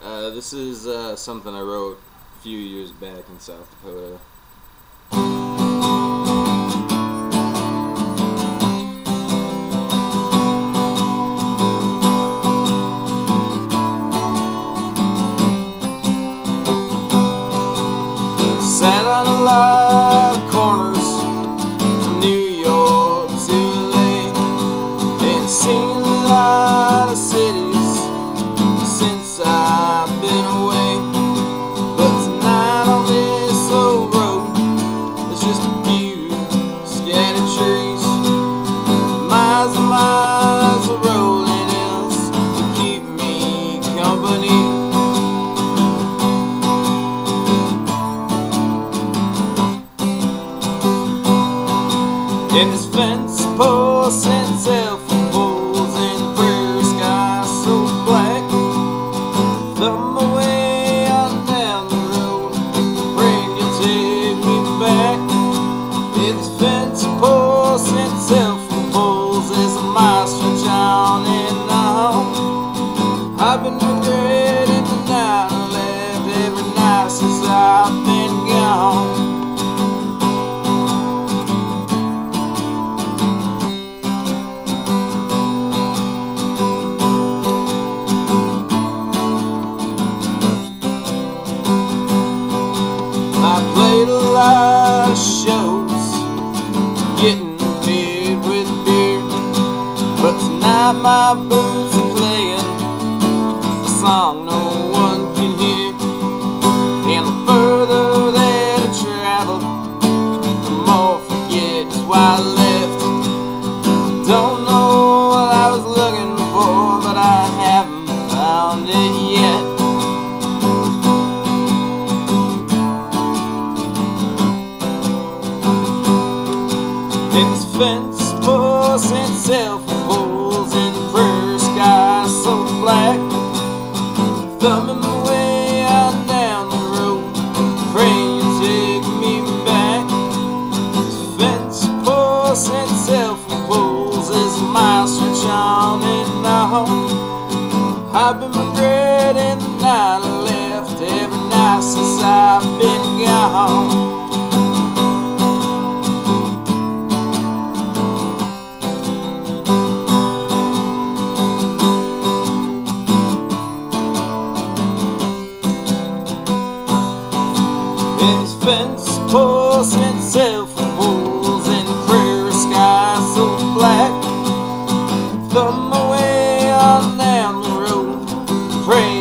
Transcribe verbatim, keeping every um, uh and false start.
Uh, this is uh, something I wrote a few years back in South Dakota. Sat on a lot of corners from New York to L A, and seen a lot of cities since I've been away. But tonight on this old road, there's just a few scattered trees, miles and miles of rolling hills to keep me company. And this fence post and telephone poles and the prairie sky so black. Thumb my way on down the road, praying you'll take me back. And this fence post and telephone poles is a mile stretch on and on. I've been regretting the night I left every night since I've been gone. I played a lot of shows, getting paid with beer, but tonight my boots are playing a song no one can hear. And the further that I travel, the more I forget just why I left. Don't know what I was looking for, but I haven't found it yet. And this fence posts and telephone poles and the prairie sky so black. Thumbing my way on down the road, praying you take me back. This fence posts and telephone poles is a mile stretch on and on. I've been regretting the night I left every night since I've been gone. And this fence posts and telephone poles and the prairie sky so black. Thumb my way on down the road, pray